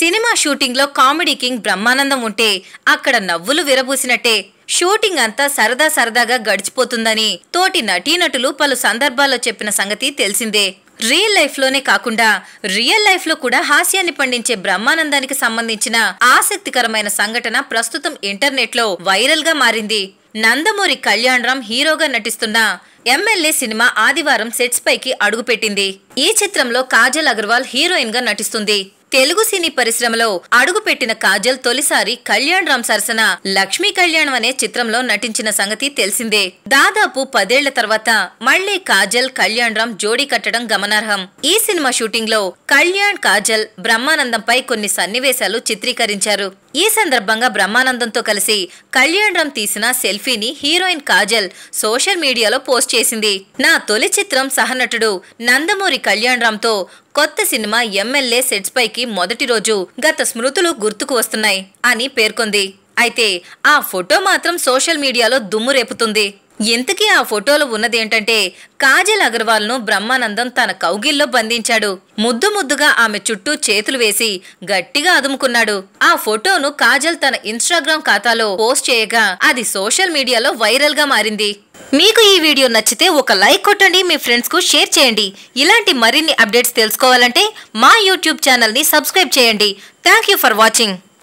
Cinema shooting లో comedy king Brahmanandam ఉంటే అక్కడ నవ్వులు విరబూసినట్టే షూటింగ్ అంతా సరదా సరదాగా గడిచిపోతుందని తోటి నటీనటులు పలు సందర్భాల్లో చెప్పిన సంగతి తెలిసిందే. రియల్ లైఫ్ లోనే కాకుండా రియల్ లైఫ్ లో కూడా హాస్యాన్ని పండించే బ్రహ్మానందానికి సంబంధించిన ఆసక్తికరమైన సంఘటన ప్రస్తుతం ఇంటర్నెట్ లో వైరల్ గా మారింది. నందమూరి కళ్యాణ్ రామ్ హీరోగా నటిస్తున్న ఎమ్మెల్యే సినిమా ఆదివారం సెట్స్ పైకి అడుగుపెట్టింది. ఈ చిత్రంలో కాజల్ అగర్వాల్ హీరోయిన్ గా నటిస్తుంది. తెలుగు సినీ పరిశ్రమలో అడుగుపెట్టిన కాజల్ తొలిసారి కళ్యాణ్ రామ్ సరసన లక్ష్మీ కళ్యాణం అనే చిత్రంలో నటించిన సంగతి తెలిసిందే. దాదాపు 10 ఏళ్ల తర్వాత మళ్లీ కాజల్ కళ్యాణ్ రామ్ జోడీ కట్టడం గమనార్హం. ఈ సినిమా షూటింగ్ లో కళ్యాణ్ కాజల్ బ్రహ్మానందంపై కొన్ని సన్నివేశాలు చిత్రీకరించారు. ఈ సందర్భంగా బ్రహ్మానందంతో కలిసి కళ్యాణ్ రామ్ తీసిన సెల్ఫీని హీరోయిన్ కాజల్ సోషల్ మీడియాలో పోస్ట్ చేసింది. నా తొలి చిత్రం సహనటుడు నందమూరి కళ్యాణ్ రామ్ తో కొత్త సినిమా ఎమ్మెల్యే సెట్స్ పైకి మొదటి రోజు గత స్మృతులు గుర్తుకు వస్తున్నాయి అని పేర్కొంది. అయితే ఆ ఫోటో మాత్రం సోషల్ మీడియాలో దుమ్ము రేపుతుంది. ఇంతకీ ఆ ఫోటోలో ఉన్నదేంటంటే కాజల్ అగర్వాల్ ను బ్రహ్మానందం తన కౌగిల్లో బంధించాడు. ముద్దు ముద్దుగా ఆమె చుట్టూ చేతులు వేసి గట్టిగా అదుముకున్నాడు. ఆ ఫోటోను కాజల్ తన ఇన్స్టాగ్రామ్ ఖాతాలో పోస్ట్ చేయగా అది సోషల్ మీడియాలో వైరల్ గా మారింది. మీకు ఈ వీడియో నచ్చితే ఒక లైక్ కొట్టండి, మీ ఫ్రెండ్స్ కు షేర్ చేయండి. ఇలాంటి మరిన్ని అప్డేట్స్ తెలుసుకోవాలంటే మా యూట్యూబ్ ఛానల్ ని సబ్స్క్రైబ్ చేయండి. Thank you for watching.